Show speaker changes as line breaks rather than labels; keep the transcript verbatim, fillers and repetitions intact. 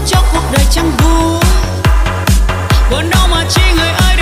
cho cuộc đời chẳng vui. Buồn đâu mà chi người ơi